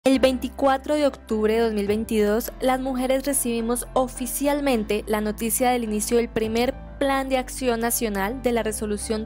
El 24 de octubre de 2022, las mujeres recibimos oficialmente la noticia del inicio del primer Plan de Acción Nacional de la Resolución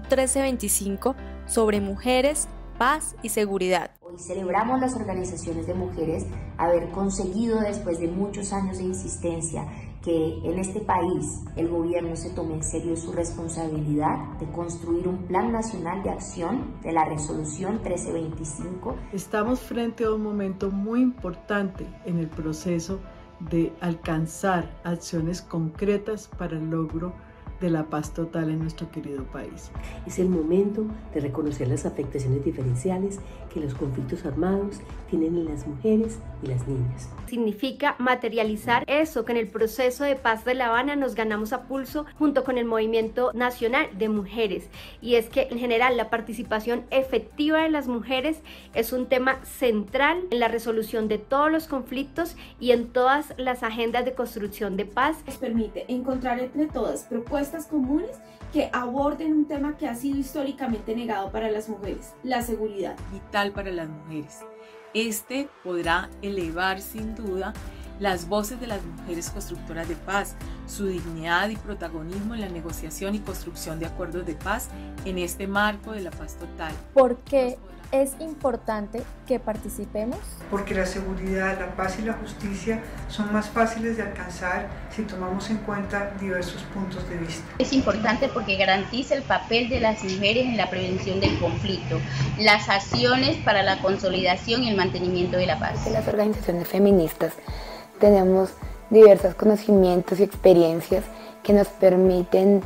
1325 sobre mujeres, paz y seguridad. Hoy celebramos las organizaciones de mujeres haber conseguido, después de muchos años de insistencia, que en este país el gobierno se tome en serio su responsabilidad de construir un plan nacional de acción de la resolución 1325. Estamos frente a un momento muy importante en el proceso de alcanzar acciones concretas para el logro de la paz total en nuestro querido país. Es el momento de reconocer las afectaciones diferenciales que los conflictos armados tienen en las mujeres y las niñas. Significa materializar eso que en el proceso de paz de La Habana nos ganamos a pulso junto con el Movimiento Nacional de Mujeres. Y es que en general la participación efectiva de las mujeres es un tema central en la resolución de todos los conflictos y en todas las agendas de construcción de paz. Nos permite encontrar entre todas propuestas comunes que aborden un tema que ha sido históricamente negado para las mujeres, la seguridad. Vital para las mujeres. Este podrá elevar sin duda las voces de las mujeres constructoras de paz, su dignidad y protagonismo en la negociación y construcción de acuerdos de paz en este marco de la paz total. ¿Por qué es importante que participemos? Porque la seguridad, la paz y la justicia son más fáciles de alcanzar si tomamos en cuenta diversos puntos de vista. Es importante porque garantiza el papel de las mujeres en la prevención del conflicto, las acciones para la consolidación y el mantenimiento de la paz. Las organizaciones feministas tenemos diversos conocimientos y experiencias que nos permiten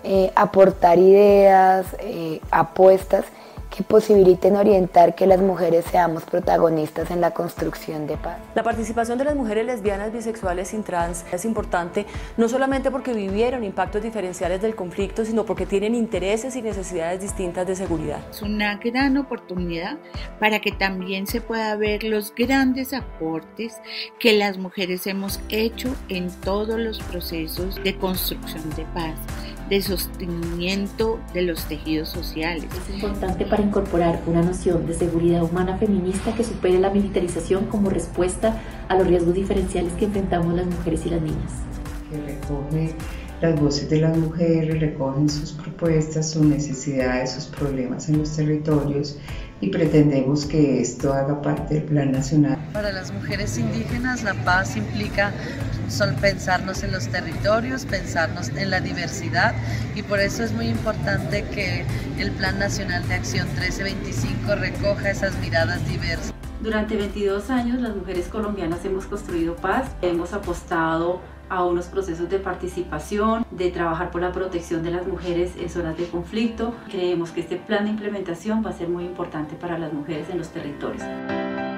aportar ideas, apuestas que posibiliten orientar que las mujeres seamos protagonistas en la construcción de paz. La participación de las mujeres lesbianas, bisexuales y trans es importante no solamente porque vivieron impactos diferenciales del conflicto, sino porque tienen intereses y necesidades distintas de seguridad. Es una gran oportunidad para que también se pueda ver los grandes aportes que las mujeres hemos hecho en todos los procesos de construcción de paz, de sostenimiento de los tejidos sociales. Es importante para incorporar una noción de seguridad humana feminista que supere la militarización como respuesta a los riesgos diferenciales que enfrentamos las mujeres y las niñas. Que recoge las voces de las mujeres, recogen sus propuestas, sus necesidades, sus problemas en los territorios y pretendemos que esto haga parte del Plan Nacional. Para las mujeres indígenas la paz implica pensarnos en los territorios, pensarnos en la diversidad y por eso es muy importante que el Plan Nacional de Acción 1325 recoja esas miradas diversas. Durante 22 años las mujeres colombianas hemos construido paz, hemos apostado a unos procesos de participación, de trabajar por la protección de las mujeres en zonas de conflicto. Creemos que este plan de implementación va a ser muy importante para las mujeres en los territorios.